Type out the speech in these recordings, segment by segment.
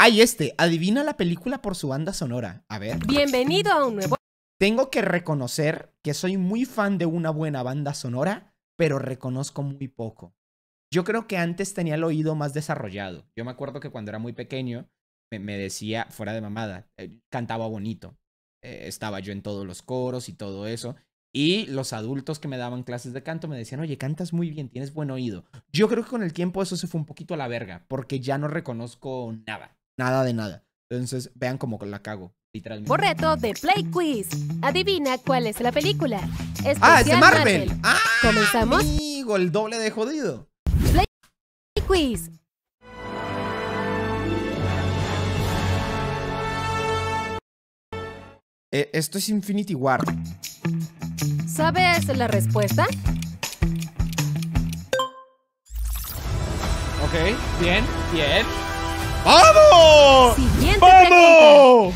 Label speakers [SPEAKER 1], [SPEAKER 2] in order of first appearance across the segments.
[SPEAKER 1] Ay, adivina la película por su banda sonora. A ver.
[SPEAKER 2] Bienvenido a un nuevo...
[SPEAKER 1] Tengo que reconocer que soy muy fan de una buena banda sonora, pero reconozco muy poco. Yo creo que antes tenía el oído más desarrollado. Yo me acuerdo que cuando era muy pequeño me decía, fuera de mamada, cantaba bonito. Estaba yo en todos los coros y todo eso. Y los adultos que me daban clases de canto me decían, oye, cantas muy bien, tienes buen oído. Yo creo que con el tiempo eso se fue un poquito a la verga, porque ya no reconozco nada. Nada de nada. Entonces, vean cómo la cago, literalmente.
[SPEAKER 2] Reto de Play Quiz. Adivina cuál es la película.
[SPEAKER 1] ¡Ah, es de Marvel! ¡Ah!
[SPEAKER 2] ¿Comenzamos?
[SPEAKER 1] Amigo, el doble de jodido.
[SPEAKER 2] Play Quiz.
[SPEAKER 1] Esto es Infinity War.
[SPEAKER 2] ¿Sabes la respuesta?
[SPEAKER 1] Ok, bien, bien. ¡Vamos!
[SPEAKER 2] Siguiente
[SPEAKER 1] ¡Vamos!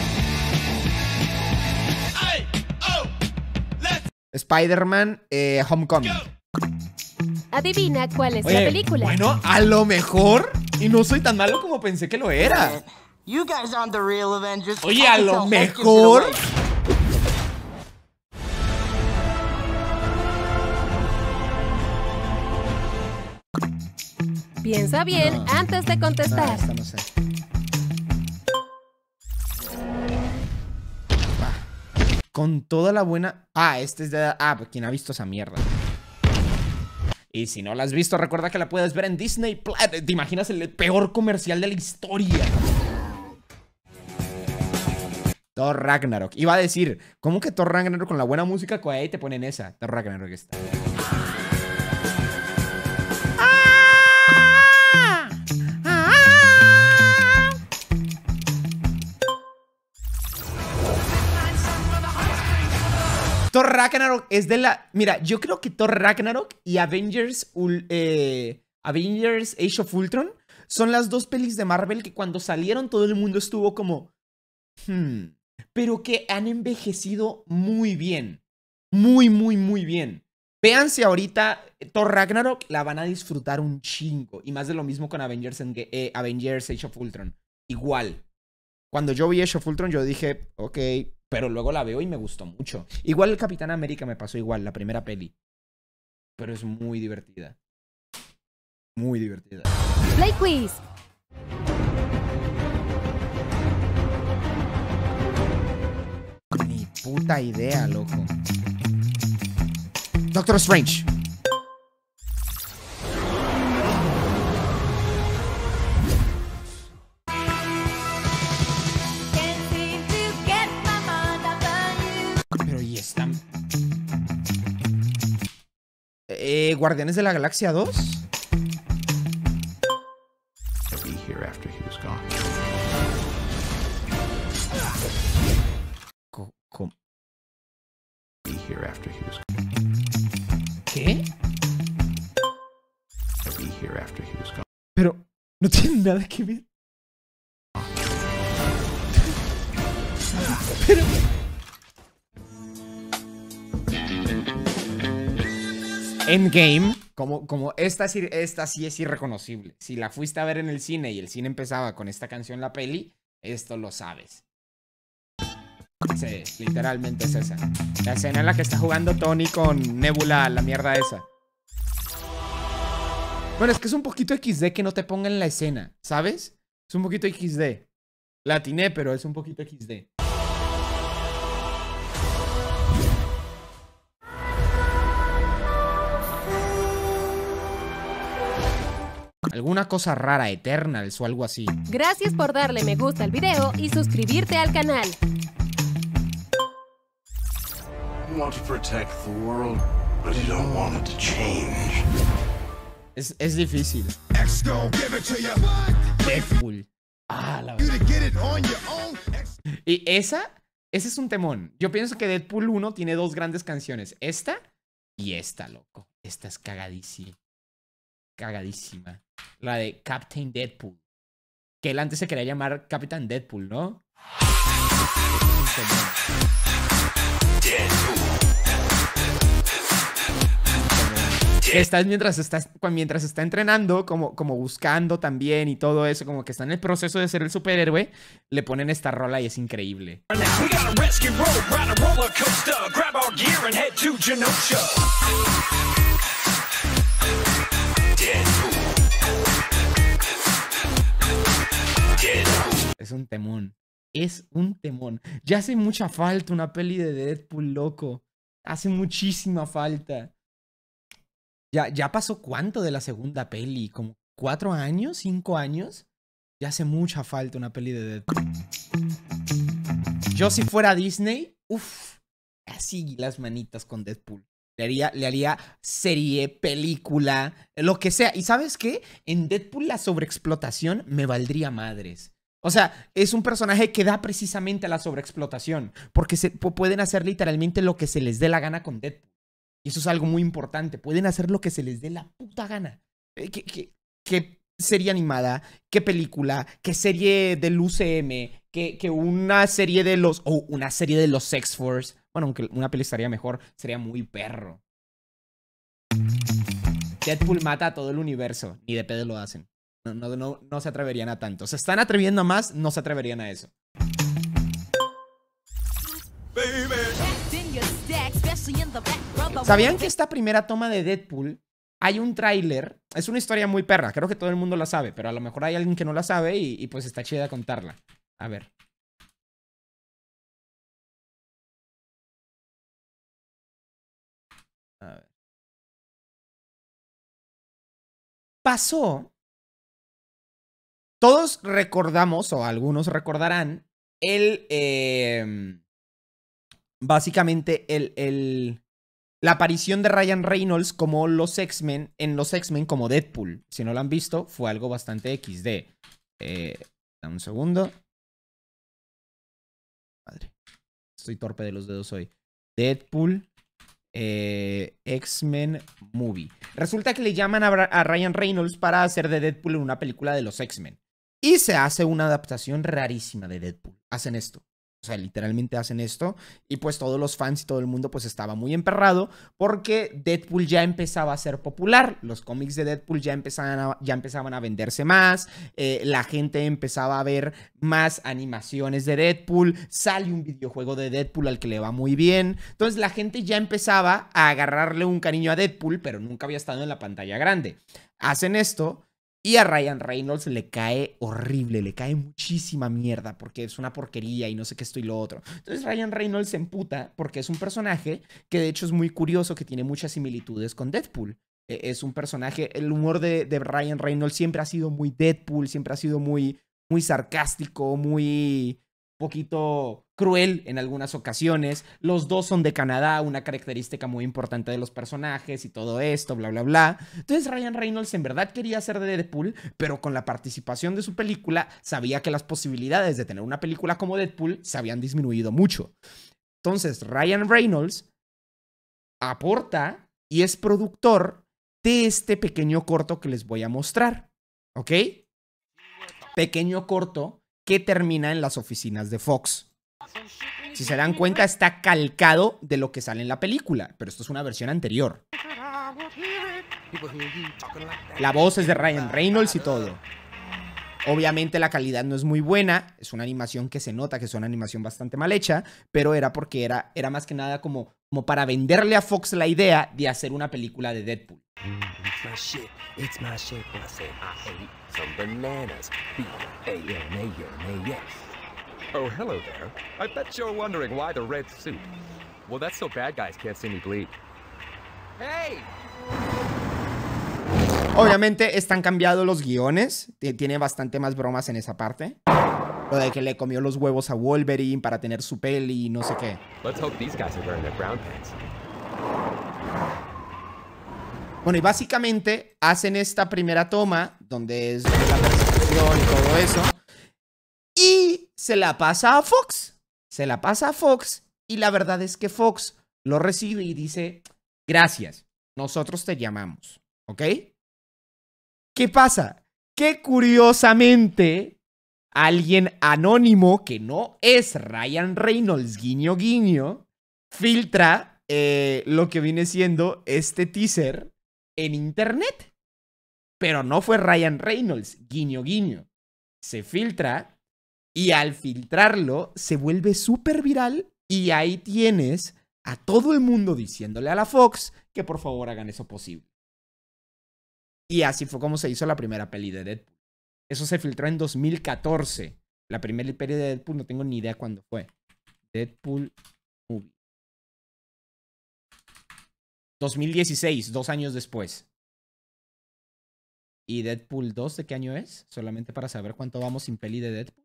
[SPEAKER 1] Spider-Man Homecoming.
[SPEAKER 2] Adivina cuál es la película.
[SPEAKER 1] Bueno, a lo mejor. Y no soy tan malo como pensé que lo era. Oye, a lo mejor.
[SPEAKER 2] Piensa bien antes de contestar.
[SPEAKER 1] Esta no sé. Con toda la buena... este es de... ¿quién ha visto esa mierda? Y si no la has visto, recuerda que la puedes ver en Disney Plus. ¿Te imaginas el peor comercial de la historia? Thor Ragnarok. Iba a decir, ¿cómo que Thor Ragnarok con la buena música que ahí te ponen esa? Thor Ragnarok está. Thor Ragnarok es de la... Mira, yo creo que Thor Ragnarok y Avengers Age of Ultron son las dos pelis de Marvel que cuando salieron todo el mundo estuvo como... pero que han envejecido muy bien. Muy, muy, muy bien. Véanse ahorita Thor Ragnarok, la van a disfrutar un chingo. Y más de lo mismo con Avengers Age of Ultron. Igual. Cuando yo vi Age of Ultron yo dije, ok... Pero luego la veo y me gustó mucho. Igual el Capitán América me pasó igual, la primera peli. Pero es muy divertida. Muy divertida.
[SPEAKER 2] Play Quiz.
[SPEAKER 1] Ni puta idea, loco. Doctor Strange. Pero y están... ¿Guardianes de la Galaxia 2? ¿Qué? Pero no tiene nada que ver. Pero... Endgame, como esta sí es irreconocible. Si la fuiste a ver en el cine y el cine empezaba con esta canción, la peli, esto lo sabes. Sí, literalmente es esa. La escena en la que está jugando Tony con Nebula, la mierda esa. Bueno, es que es un poquito XD que no te pongan la escena, ¿sabes? Es un poquito XD. La atiné, pero es un poquito XD. Alguna cosa rara, Eternals o algo así.
[SPEAKER 2] Gracias por darle me gusta al video y suscribirte al canal.
[SPEAKER 1] Es difícil. Deadpool. La verdad. Y ese es un temón. Yo pienso que Deadpool 1 tiene dos grandes canciones. Esta y esta, loco. Esta es cagadísima. Cagadísima. La de Captain Deadpool. Que él antes se quería llamar Capitán Deadpool, ¿no? Estás mientras está entrenando, como buscando también y todo eso, como que está en el proceso de ser el superhéroe, le ponen esta rola y es increíble. Es un temón. Es un temón. Ya hace mucha falta una peli de Deadpool, loco. Hace muchísima falta. Ya pasó cuánto de la segunda peli, como 4 años, 5 años. Ya hace mucha falta una peli de Deadpool. Yo si fuera Disney, así las manitas con Deadpool. Le haría serie, película, lo que sea. ¿Y sabes qué? En Deadpool la sobreexplotación me valdría madres. O sea, es un personaje que da precisamente a la sobreexplotación. Porque pueden hacer literalmente lo que se les dé la gana con Deadpool. Y eso es algo muy importante. Pueden hacer lo que se les dé la puta gana. ¿Qué serie animada? ¿Qué película? ¿Qué serie del UCM? ¿Qué una serie de los... O una serie de los X-Force? Bueno, aunque una peli estaría mejor. Sería muy perro. Deadpool mata a todo el universo. Ni de pedo lo hacen. No se atreverían a tanto. Se están atreviendo a más, no se atreverían a eso. ¿Sabían que esta primera toma de Deadpool hay un tráiler? Es una historia muy perra, creo que todo el mundo la sabe, pero a lo mejor hay alguien que no la sabe y pues está chida contarla. A ver. A ver. Pasó. Todos recordamos, o algunos recordarán, básicamente la aparición de Ryan Reynolds como los X-Men, en los X-Men como Deadpool. Si no lo han visto, fue algo bastante XD. Dame un segundo. Madre, estoy torpe de los dedos hoy. Deadpool, X-Men Movie. Resulta que le llaman a Ryan Reynolds para hacer de Deadpool en una película de los X-Men. Y se hace una adaptación rarísima de Deadpool. Hacen esto. O sea, literalmente hacen esto. Y pues todos los fans y todo el mundo pues estaba muy emperrado porque Deadpool ya empezaba a ser popular. Los cómics de Deadpool ya empezaban a venderse más. La gente empezaba a ver más animaciones de Deadpool. Sale un videojuego de Deadpool al que le va muy bien. Entonces la gente ya empezaba a agarrarle un cariño a Deadpool, pero nunca había estado en la pantalla grande. Hacen esto. Y a Ryan Reynolds le cae horrible, le cae muchísima mierda porque es una porquería y no sé qué esto y lo otro. Entonces Ryan Reynolds se emputa porque es un personaje que de hecho es muy curioso, que tiene muchas similitudes con Deadpool. Es un personaje, el humor de Ryan Reynolds siempre ha sido muy Deadpool, siempre ha sido muy sarcástico, muy poquito cruel en algunas ocasiones. Los dos son de Canadá, una característica muy importante de los personajes y todo esto, bla, bla, bla. Entonces Ryan Reynolds en verdad quería ser de Deadpool, pero con la participación de su película sabía que las posibilidades de tener una película como Deadpool se habían disminuido mucho. Entonces Ryan Reynolds aporta y es productor de este pequeño corto que les voy a mostrar, ¿ok? Pequeño corto que termina en las oficinas de Fox. Si se dan cuenta, está calcado de lo que sale en la película, pero esto es una versión anterior. La voz es de Ryan Reynolds y todo. Obviamente la calidad no es muy buena, es una animación que se nota que es una animación bastante mal hecha, pero era porque era más que nada como para venderle a Fox la idea de hacer una película de Deadpool. It's my shit, I say I ate some bananas. B-A-N-A-N-A-S.
[SPEAKER 3] Oh, hello there. I bet you're wondering why the red suit. Well, that's so bad guys can't see me bleed. Hey!
[SPEAKER 1] Obviamente están cambiados los guiones. Tiene bastante más bromas en esa parte. Lo de que le comió los huevos a Wolverine para tener su peli y no sé qué.
[SPEAKER 3] Let's hope these guys are wearing their brown pants.
[SPEAKER 1] Bueno, y básicamente hacen esta primera toma, donde es la persecución y todo eso, y se la pasa a Fox. Se la pasa a Fox, y la verdad es que Fox lo recibe y dice, gracias, nosotros te llamamos, ¿ok? ¿Qué pasa? Que curiosamente, alguien anónimo, que no es Ryan Reynolds, guiño guiño, filtra lo que viene siendo este teaser en internet. Pero no fue Ryan Reynolds, guiño, guiño. Se filtra y al filtrarlo se vuelve súper viral y ahí tienes a todo el mundo diciéndole a la Fox que por favor hagan eso posible. Y así fue como se hizo la primera peli de Deadpool. Eso se filtró en 2014. La primera peli de Deadpool no tengo ni idea cuándo fue. Deadpool Movie. 2016, 2 años después. ¿Y Deadpool 2 de qué año es? Solamente para saber cuánto vamos sin peli de Deadpool.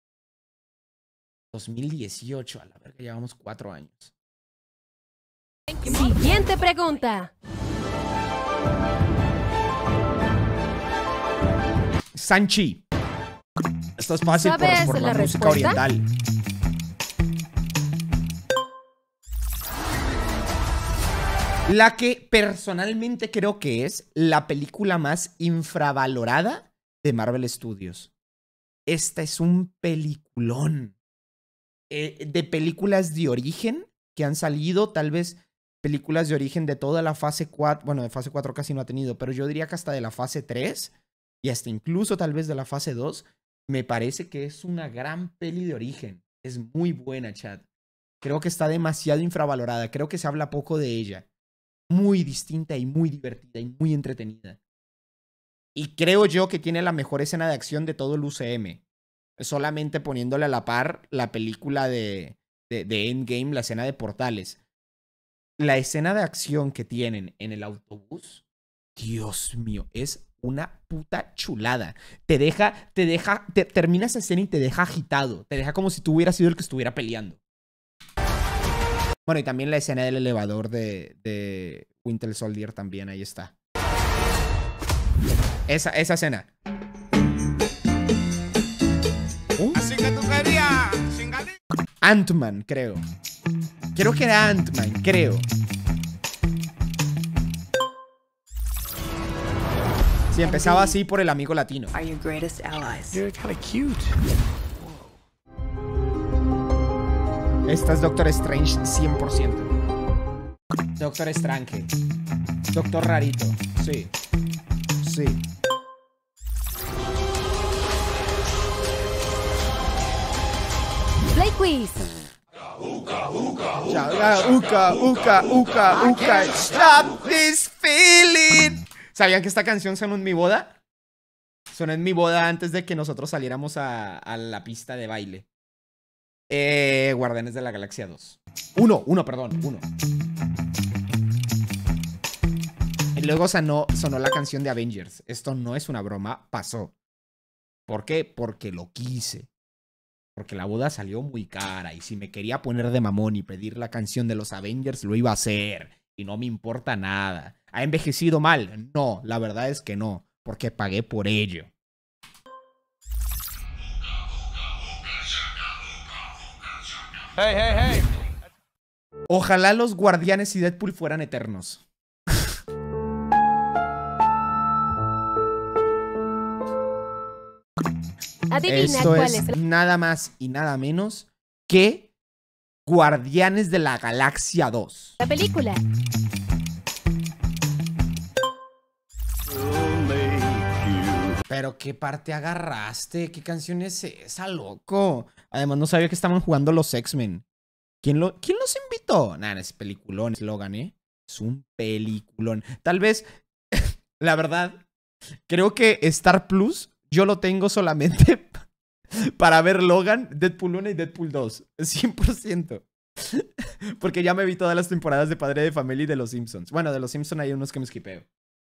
[SPEAKER 1] 2018, a la verga, llevamos 4 años.
[SPEAKER 2] Siguiente pregunta.
[SPEAKER 1] Sanchi. Esto es fácil
[SPEAKER 2] ¿Sabes
[SPEAKER 1] por
[SPEAKER 2] la
[SPEAKER 1] la música
[SPEAKER 2] respuesta?
[SPEAKER 1] oriental. La que personalmente creo que es la película más infravalorada de Marvel Studios. Esta es un peliculón. De películas de origen que han salido, tal vez películas de origen de toda la fase 4. Bueno, de fase 4 casi no ha tenido, pero yo diría que hasta de la fase 3 y hasta incluso tal vez de la fase 2. Me parece que es una gran peli de origen. Es muy buena, chat. Creo que está demasiado infravalorada. Creo que se habla poco de ella. Muy distinta y muy divertida y muy entretenida. Y creo yo que tiene la mejor escena de acción de todo el UCM. Solamente poniéndole a la par la película de Endgame, la escena de portales. La escena de acción que tienen en el autobús, Dios mío, es una puta chulada. Termina esa escena y te deja agitado. Te deja como si tú hubieras sido el que estuviera peleando. Bueno, y también la escena del elevador de Winter Soldier también, ahí está. Esa escena.
[SPEAKER 4] Así que tú querías,
[SPEAKER 1] Ant-Man, creo. Creo que era Ant-Man, creo. Sí, empezaba así por el amigo latino.
[SPEAKER 5] Are your greatest allies.
[SPEAKER 4] You're kind of cute.
[SPEAKER 1] Esta es Doctor Strange 100%. Doctor Strange. Doctor Rarito. Sí. Sí.
[SPEAKER 2] Play Quiz.
[SPEAKER 1] Uka. Stop this feeling. ¿Sabían que esta canción sonó en mi boda? Sonó en mi boda antes de que nosotros saliéramos a la pista de baile. Guardianes de la Galaxia 2. 1. Y luego sonó la canción de Avengers. Esto no es una broma, pasó. ¿Por qué? Porque lo quise. Porque la boda salió muy cara. Y si me quería poner de mamón y pedir la canción de los Avengers, lo iba a hacer. Y no me importa nada. ¿Ha envejecido mal? No, la verdad es que no. Porque pagué por ello.
[SPEAKER 3] Hey.
[SPEAKER 1] Ojalá los Guardianes y Deadpool fueran eternos.
[SPEAKER 2] Adivina
[SPEAKER 1] Esto
[SPEAKER 2] cuál
[SPEAKER 1] es
[SPEAKER 2] es el...
[SPEAKER 1] nada más y nada menos que Guardianes de la Galaxia 2.
[SPEAKER 2] la película.
[SPEAKER 1] Pero ¿qué parte agarraste? ¿Qué canción es esa, loco? Además no sabía que estaban jugando los X-Men. ¿Quién los invitó? Nada, es peliculón, es Logan, ¿eh? Es un peliculón. Tal vez, la verdad, creo que Star Plus yo lo tengo solamente para ver Logan, Deadpool 1 y Deadpool 2. 100%. Porque ya me vi todas las temporadas de Padre de Familia y de Los Simpsons. Bueno, de Los Simpsons hay unos que me skipeo.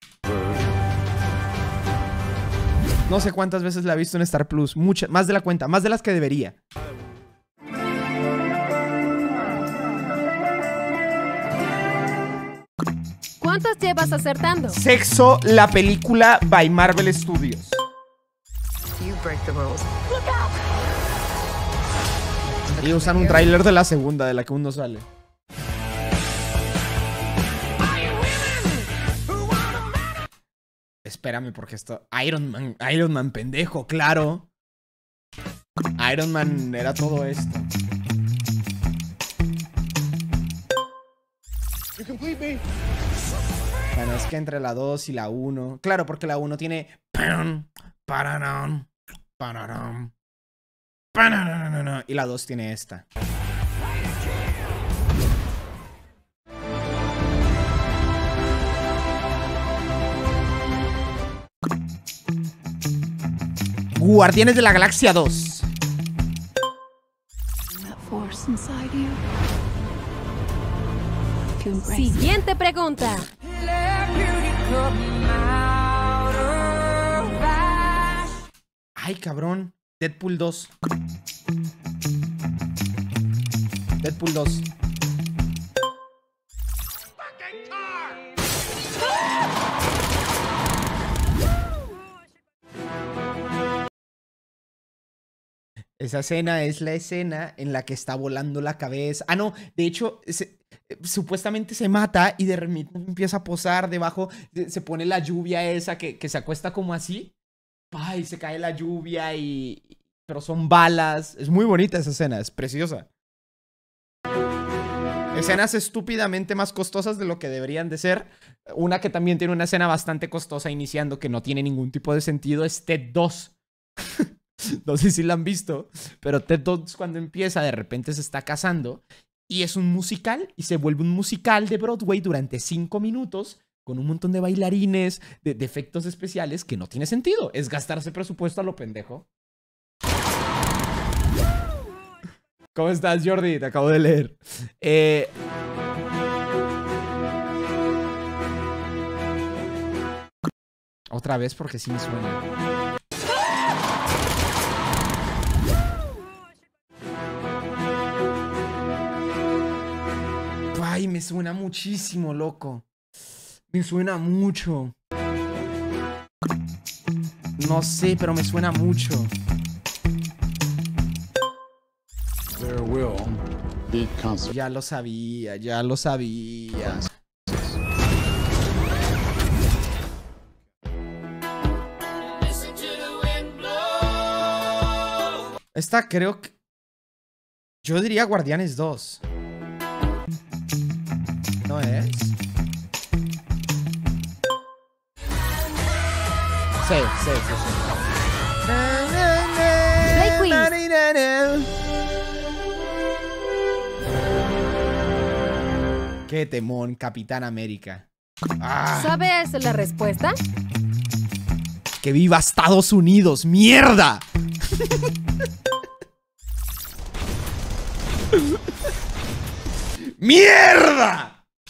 [SPEAKER 1] No sé cuántas veces la he visto en Star Plus. Muchas, más de la cuenta, más de las que debería.
[SPEAKER 2] ¿Cuántas llevas acertando?
[SPEAKER 1] Sexo, la película by Marvel Studios.
[SPEAKER 5] You break the rules.
[SPEAKER 1] Y usan un tráiler de la segunda, de la que uno sale. Espérame, porque esto... Iron Man, pendejo, claro. Iron Man era todo esto.
[SPEAKER 4] You complete me.
[SPEAKER 1] Bueno, es que entre la 2 y la 1. Claro, porque la 1 tiene. Y la 2 tiene esta. Guardianes de la Galaxia 2.
[SPEAKER 2] Siguiente pregunta.
[SPEAKER 1] Ay, cabrón. Deadpool 2. Deadpool 2. Esa escena es la escena en la que está volando la cabeza. Ah, no, de hecho, supuestamente se mata y de repente empieza a posar debajo. Se pone la lluvia esa que se acuesta como así. Ay, se cae la lluvia pero son balas. Es muy bonita esa escena, es preciosa. Escenas estúpidamente más costosas de lo que deberían de ser. Una que también tiene una escena bastante costosa iniciando que no tiene ningún tipo de sentido es Ted 2. No sé si la han visto, pero Ted 2 cuando empieza de repente se está casando y es un musical y se vuelve un musical de Broadway durante 5 minutos con un montón de bailarines, de efectos especiales que no tiene sentido. Es gastarse presupuesto a lo pendejo. ¿Cómo estás, Jordi? Te acabo de leer. Otra vez porque sí me suena. Ay, me suena muchísimo, loco. Me suena mucho. No sé, pero me suena mucho.
[SPEAKER 6] There will be consequences.
[SPEAKER 1] Ya lo sabía, ya lo sabía. Esta creo que... Yo diría Guardianes 2. ¿No es? Sí.
[SPEAKER 2] Play quiz.
[SPEAKER 1] Qué temón, Capitán América. Ah,
[SPEAKER 2] ¿Sabes la respuesta?
[SPEAKER 1] ¡que viva Estados Unidos! ¡Mierda! ¡Mierda!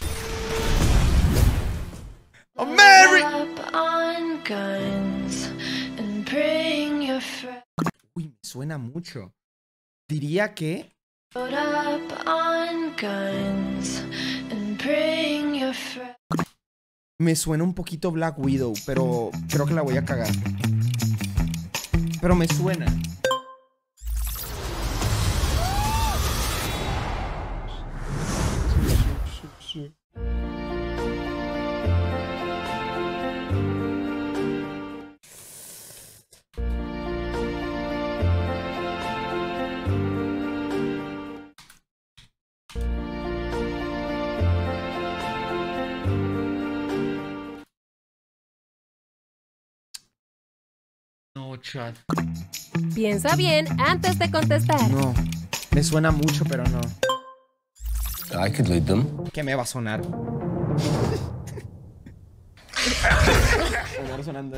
[SPEAKER 1] Uy, me suena mucho. Diría que... Me suena un poquito Black Widow, pero creo que la voy a cagar. Pero me suena. No, chat.
[SPEAKER 2] Piensa bien antes de contestar.
[SPEAKER 1] No. Me suena mucho, pero no.
[SPEAKER 6] I could lead them.
[SPEAKER 1] ¿Qué me va a sonar? Sonando.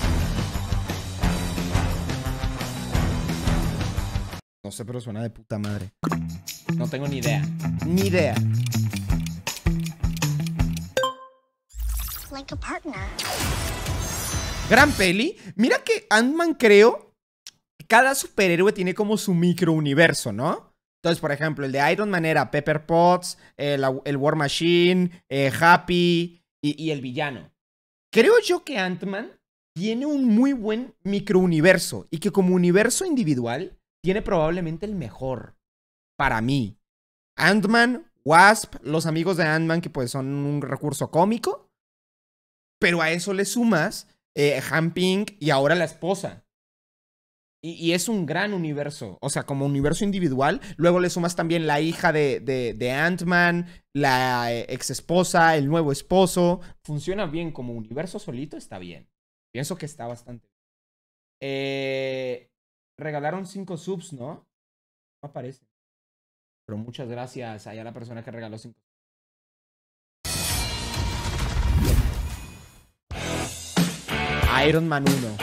[SPEAKER 1] No sé, pero suena de puta madre. No tengo ni idea. Ni idea.
[SPEAKER 7] Like a partner.
[SPEAKER 1] Gran peli. Mira que Ant-Man, creo, cada superhéroe tiene como su microuniverso, ¿no? Entonces, por ejemplo, el de Iron Man era Pepper Potts, el War Machine, Happy y el villano. Creo yo que Ant-Man tiene un muy buen microuniverso y que como universo individual tiene probablemente el mejor para mí. Ant-Man, Wasp, los amigos de Ant-Man que pues son un recurso cómico, pero a eso le sumas Han Ping y ahora la esposa. Y es un gran universo. O sea, como universo individual. Luego le sumas también la hija de Ant-Man, la ex esposa, el nuevo esposo. Funciona bien como universo solito, está bien. Pienso que está bastante bien. Regalaron 5 subs, ¿no? No aparece. Pero muchas gracias a la persona que regaló 5. Iron Man 1.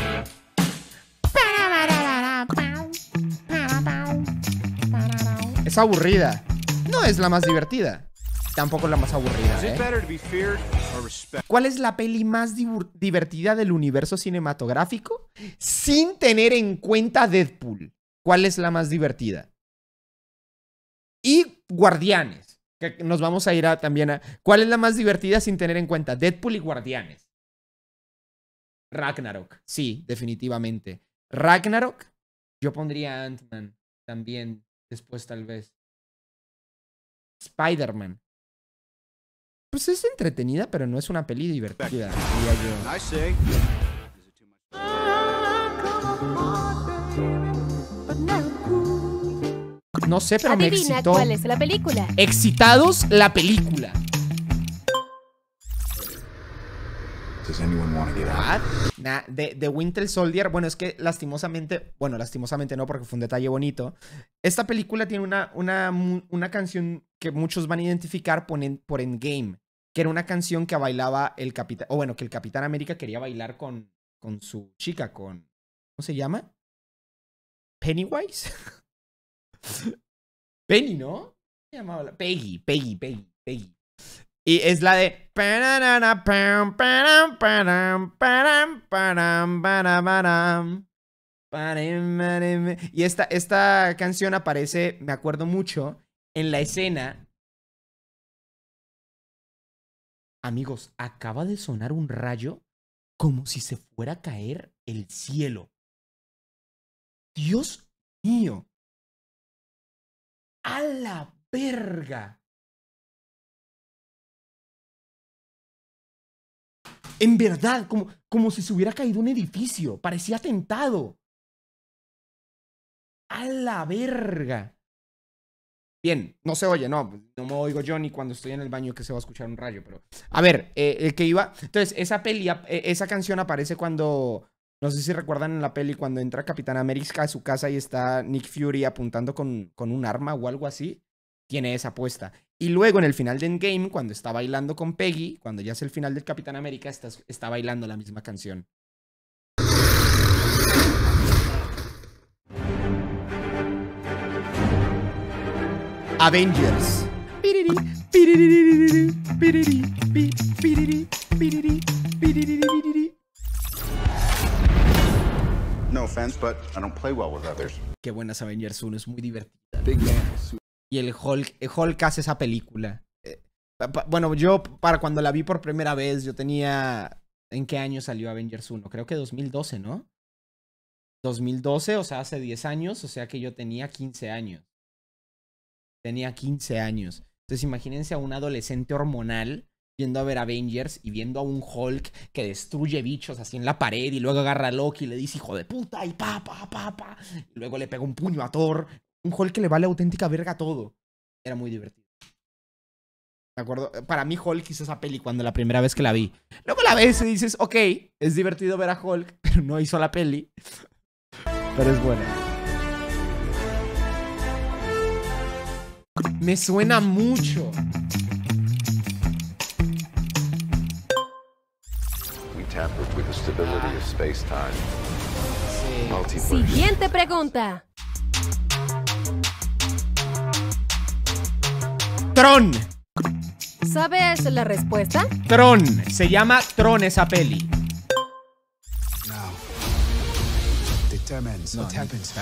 [SPEAKER 1] Es aburrida. No es la más divertida. Tampoco la más aburrida, ¿Cuál es la peli más divertida del universo cinematográfico? Sin tener en cuenta Deadpool. ¿Cuál es la más divertida? Y Guardianes. Que nos vamos a ir también a... ¿Cuál es la más divertida sin tener en cuenta Deadpool y Guardianes? Ragnarok. Sí, definitivamente. Ragnarok. Yo pondría Ant-Man también. Después tal vez. Spider-Man. Pues es entretenida, pero no es una peli divertida, diría yo. No sé, pero me excitó.
[SPEAKER 2] ¿Cuál es la película?
[SPEAKER 1] Excitados, la película.
[SPEAKER 6] Does anyone want to get out?
[SPEAKER 1] De Winter Soldier, bueno, es que lastimosamente, bueno, lastimosamente no, porque fue un detalle bonito. Esta película tiene una canción que muchos van a identificar por Endgame, que era una canción que bailaba el Capitán, o bueno, que el Capitán América quería bailar con su chica, ¿cómo se llama? Pennywise. Penny, ¿no? Se llamaba Peggy. Y es la de... Y esta canción aparece, me acuerdo mucho, en la escena... Amigos, acaba de sonar un rayo como si se fuera a caer el cielo. Dios mío. ¡A la verga! En verdad, como si se hubiera caído un edificio. Parecía atentado. ¡A la verga! Bien, no se oye, no me oigo yo ni cuando estoy en el baño que se va a escuchar un rayo, pero... A ver, el que iba... Entonces, esa canción aparece cuando... No sé si recuerdan en la peli cuando entra Capitán América a su casa y está Nick Fury apuntando con un arma o algo así. Tiene esa puesta. Y luego en el final de Endgame, cuando está bailando con Peggy, cuando ya es el final del Capitán América, está bailando la misma canción. Avengers.
[SPEAKER 6] No offense, but I don't play well with others.
[SPEAKER 1] Qué buenas Avengers 1, es muy divertida.
[SPEAKER 6] Big man.
[SPEAKER 1] Y el Hulk hace esa película. Bueno, yo para cuando la vi por primera vez, yo tenía... ¿En qué año salió Avengers 1? Creo que 2012, ¿no? 2012, o sea, hace 10 años, o sea que yo tenía 15 años. Tenía 15 años. Entonces imagínense a un adolescente hormonal yendo a ver Avengers y viendo a un Hulk que destruye bichos así en la pared y luego agarra a Loki y le dice hijo de puta y pa. Y luego le pega un puño a Thor. Un Hulk que le vale auténtica verga todo. Era muy divertido. Me acuerdo, para mí Hulk hizo esa peli cuando la primera vez que la vi. Luego la ves y dices, ok, es divertido ver a Hulk, pero no hizo la peli. Pero es buena. Me suena mucho.
[SPEAKER 7] We tampered with the stability of space-time. Multiverse.
[SPEAKER 2] Siguiente pregunta.
[SPEAKER 1] Tron.
[SPEAKER 2] ¿Sabes la respuesta?
[SPEAKER 1] Tron. Se llama Tron esa peli.
[SPEAKER 4] Now, determines what happens.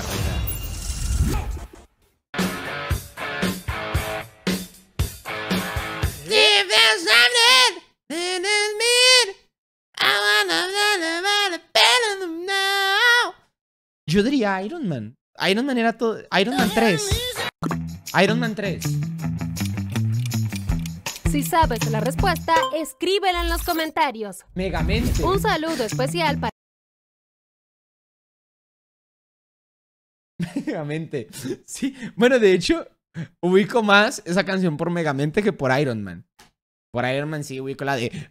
[SPEAKER 1] Yo diría Iron Man. Iron Man era todo. Iron Man 3. Iron Man 3.
[SPEAKER 2] Si sabes la respuesta, escríbela en los comentarios.
[SPEAKER 1] Megamente.
[SPEAKER 2] Un saludo especial para
[SPEAKER 1] Megamente. Sí. Bueno, de hecho, ubico más esa canción por Megamente que por Iron Man. Por Iron Man sí ubico la de...